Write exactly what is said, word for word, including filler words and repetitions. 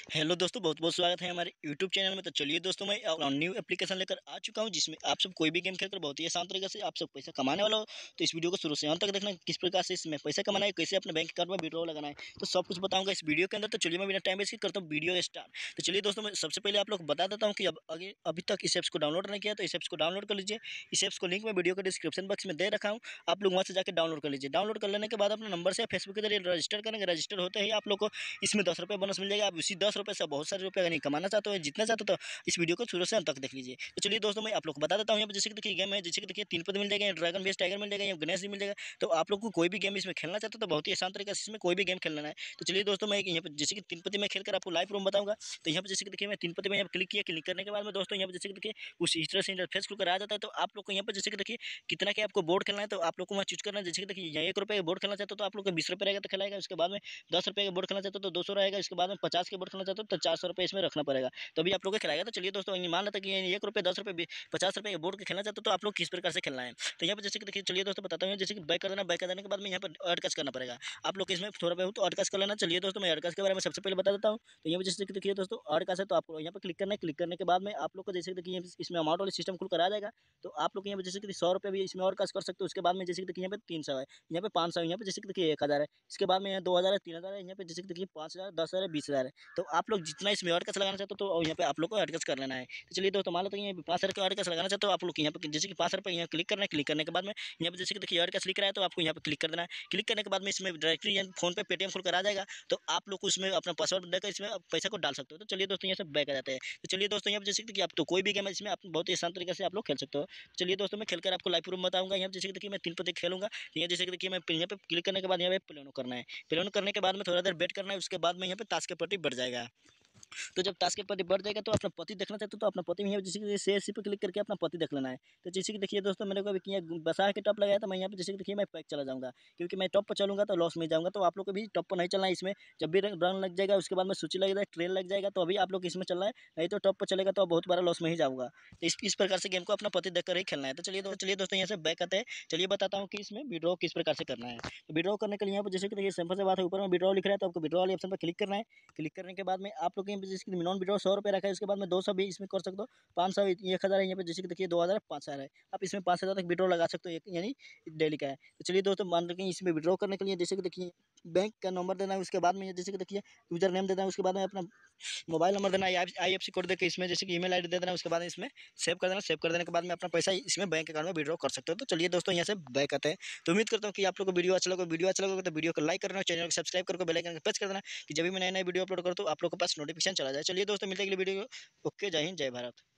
Hello दोस्तों, बहुत बहुत स्वागत है हमारे यूट्यूब चैनल में। तो चलिए दोस्तों, मैं और न्यू एप्लीकेशन लेकर आ चुका हूं जिसमें आप सब कोई भी गेम खेलकर बहुत ही आसान तरीके से आप सब पैसा कमाने वाला हो। तो इस वीडियो को शुरू से अंत तक देखना, किस प्रकार से इसमें पैसा कमाना है, कैसे अपने बैंक अकाउंट में विड्रॉ लगाना है, तो सब कुछ बताऊंगा इस वीडियो के अंदर। तो चलिए मैं बिना टाइम वेस्ट करता हूँ वीडियो स्टार्ट। तो चलिए दोस्तों, मैं सबसे पहले आप लोग बता देता हूँ कि अब अभी अभी तक इस एप्स को डाउनलोड नहीं किया तो इस एप्स को डाउनलोड कर लीजिए। इस एप्स को लिंक मैं वीडियो के डिस्क्रिप्शन बॉक्स में दे रखा हूँ, आप लोग वहाँ से जाकर डाउनलोड कर लीजिए। डाउनलोड कर लेने के बाद अपने नंबर से फेसबुक के जरिए रजिस्टर करेंगे। रजिस्टर होते ही आप लोग को इसमें दस रुपये बोनस मिल जाएगा। आप उसी दस रुपये से बहुत सारे रुपये नहीं कमाना चाहते हो, जितना चाहते हो तो इस वीडियो को शुरू से अंत तक देख लीजिए। तो चलिए दोस्तों, मैं आप लोग को बता देता हूँ। यहाँ पर जैसे कि देखिए गेम है, जैसे कि देखिए तीन पद मिल जाएगा, या ड्रैगन बेस टाइगर मिल जाएगा, या गणेश जी मिल जाएगा। तो आप लोग को कोई भी गेम इसमें खेलना चाहते हो तो बहुत ही आसान तरीके से इसमें कोई भी गेम खेलना है। तो चलिए दोस्तों, मैं यहाँ पर जैसे कि तीन पति में खेलकर आपको लाइव रूम बताऊंगा। तो यहाँ पर जैसे कि देखिए मैं तीन पति में यहाँ क्लिक किया। क्लिक करने के बाद में दोस्तों यहाँ पर जैसे कि देखिए उस इस तरह से इंटरफेस खुलकर आ जाता है। तो आप लोग को यहाँ पर जैसे कि देखिए कितना क्या आपको बोर्ड खेलना है, तो आप लोग को वहाँ चूज करना है। जैसे कि देखिए यहाँ एक रुपये का बोर्ड खेलना चाहते हो तो आप लोग को बीस रुपये रहेगा तो खेलाएगा। उसके बाद में दस रुपये का बोर्ड खेलना चाहते हो तो दो सौ रहेगा। इसके बाद में पचास के बोर्ड खेलना चाहते हो तो चार सौ रुपये इसमें रखना पड़ेगा, तभी आप लोग को खिलाएगा। तो चलिए दोस्तों, मान लेते कि एक रुपये दस रुपये पचास रुपये बोर्ड के खेलना चाहते हो तो आप लोग किस प्रकार से खेलना है। तो यहाँ पर जैसे कि देखिए चलिए दोस्तों बताता हूँ। जैसे कि बैक कर देना, बैक कर देने के बाद में यहाँ पर एड कस करना पड़ेगा। आप लोग इसमें थोड़ा बहुत तो एड कस कर लेना। चलिए दोस्तों, मैं एड कस के बारे में सबसे पहले बता देता हूँ। तो यहाँ पर जैसे कि देखिए दोस्तों एड कस है तो आपको यहाँ पर क्लिक करना है। क्लिक करने के बाद में आप लोग को जैसे कि देखिए इसमें अमाउंट वाले सिस्टम खुलकर आ जाएगा। तो आप लोग यहाँ पर जैसे कि सौ रुपये भी इसमें और कस कर सकते हो। उसके बाद में जैसे कि देखिए यहाँ पे तीन सौ है, यहाँ पे पाँच सौ है, यहाँ पे जैसे कि देखिए एक हज़ार है। इसके बाद में यहाँ दो हज़ार है, तीन हज़ार है, यहाँ पे जैसे कि देखिए पाँच हज़ार, दस हज़ार है, बीस हज़ार है। तो आप लोग जितना इसमें और कस लगाना चाहते हो तो यहाँ पे आप लोग को एडजस्ट कर लेना है। तो चलिए दोस्तों, मान लो तो ये पाँच रुपये और कैसे लगाना चाहते हो आप लोग यहाँ पे जैसे कि पाँच रुपये यहाँ क्लिक करना है। क्लिक करने के बाद में यहाँ पे जैसे कि देखिए और कैसे लिख रहा है तो आपको यहाँ पे क्लिक कर देना है। क्लिक करने के बाद में इसमें डायरेक्टली फोन पे पेटीएम खुलकर आ जाएगा। तो आप लोग उसमें अपना पासवर्ड देकर इसमें पैसा को डाल सकते हो। तो चलिए दोस्तों, यहाँ से बैक आ जाते हैं। तो चलिए दोस्तों, यहाँ पे जैसे कि आप तो कोई भी गेम है इसमें आप बहुत ही आसान तरीके से आप लोग खेल सकते हो। चलिए दोस्तों, मैं खेलकर आपको लाइव प्रूफ बताऊंगा। यहाँ जैसे कि देखिए मैं तीन पत्ते खेलूंगा। यहाँ जैसे कि देखिए मैं यहाँ पे क्लिक करने के बाद यहाँ पे प्लेन करना है। प्लेन करने के बाद में थोड़ा देर वेट करना है। उसके बाद में यहाँ पे ताश के पट्टी बढ़ जाएगा। तो जब टास्क के पति बढ़ जाएगा तो अपना पति देखना चाहते हो तो अपना पति में यहाँ जैसे कि शेयर सी पे क्लिक करके अपना पति देख लेना है। तो जैसे कि देखिए दोस्तों, मैंने को अभी किया बसा के टॉप लगाया था। मैं यहाँ पे जैसे कि देखिए मैं पैक चला जाऊँगा, क्योंकि मैं टॉप पर चलूँगा तो लॉस में जाऊँगा। तो आप लोग को भी टॉप पर नहीं चलना है। इसमें जब भी रन लग जाएगा उसके बाद में सूची लग जाएगा, ट्रेन लग जाएगा, तो अभी आप लोग इसमें चलना है। नहीं तो टॉप पर चलेगा तो बहुत बड़ा लॉस में ही जाऊँगा। तो इस इस प्रकार से गेम को अपना पति देखकर ही खेलना है। तो चलिए चलिए दोस्तों, यहाँ से बैक आते हैं। चलिए बताता हूँ कि इसमें विड्रॉ किस प्रकार से करना है। तो विड्रॉ करने के लिए यहाँ पर जैसे कि देखिए सिंपल से बात है, ऊपर में विड्रॉ लिख रहा है तो आपको विड्रॉ वाले ऑप्शन पर क्लिक करना है। क्लिक करने के बाद में आप लोग यहाँ पे जैसे मिनिमम विड्रॉ सौ रुपये रखा है। उसके बाद में दो सौ भी इसमें कर सकते हो, पाँच सौ, एक हज़ार है, यहाँ पे जैसे कि देखिए दो हज़ार पाँच हज़ार है। आप इसमें पाँच हज़ार तक विड्रॉ लगा सकते हो, एक यानी डेली का है। तो चलिए दोस्तों, मान लीजिए इसमें विड्रॉ करने के लिए जैसे कि देखिए बैंक का नंबर देना है। उसके बाद में जैसे कि देखिए यूजर नेम देना है। उसके बाद में अपना मोबाइल नंबर देना है, आई एफ सी कोड देकर इसमें जैसे कि ईमेल आई डी दे देना है। उसके बाद इसमें सेव कर देना। सेव कर देने के बाद में अपना पैसा इसमें बैंक अकाउंट में विड्रॉ कर सकते हो। तो चलिए दोस्तों, यहाँ से बैक आते हैं। तो उम्मीद करता हूँ कि आप लोग को वीडियो अच्छा लगा। वीडियो अच्छा लगा तो वीडियो को लाइक करना, चैनल को सब्सक्राइब करके बेल आइकन प्रेस कर देना कि जब भी मैं नए नए वीडियो अपलोड करूँ तो आप लोग के पास नोटिफिकेशन चला जाए। चलिए दोस्तों, मिलते हैं अगली वीडियो। ओके, जय हिंद, जय भारत।